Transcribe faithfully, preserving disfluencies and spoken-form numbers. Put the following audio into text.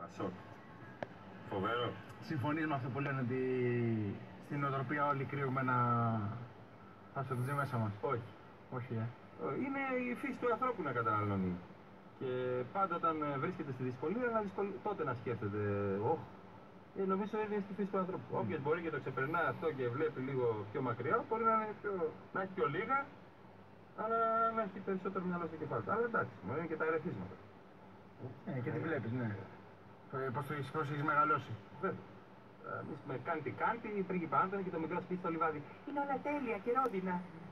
Πασόκ. Φοβερό. Συμφωνείς με αυτό που λένε ότι στην νοοτροπία όλοι κρύβουμε ένα πασοκτζή μέσα μας? Όχι. Όχι, ε. Είναι η φύση του ανθρώπου να καταναλώνει. Και πάντα όταν βρίσκεται στη δυσκολία, να δυσκολ... τότε να σκέφτεται. Oh. Ε, νομίζω είναι στη φύση του ανθρώπου. Mm. Όποιος μπορεί και το ξεπερνά αυτό και βλέπει λίγο πιο μακριά, μπορεί να, είναι πιο... να έχει πιο λίγα, αλλά να έχει περισσότερο μυαλό στο κεφάλι. Αλλά εντάξει, μου είναι και τα ερεθίσματα. Ε, και τι βλέπεις, ναι. Πώς το έχεις μεγαλώσει. Βέβαια. Εμείς με κάντι κάντι, η πρίγκιπα Άντωνη και το μικρό σπίτι στο λιβάδι. Είναι όλα τέλεια και ρόδινα.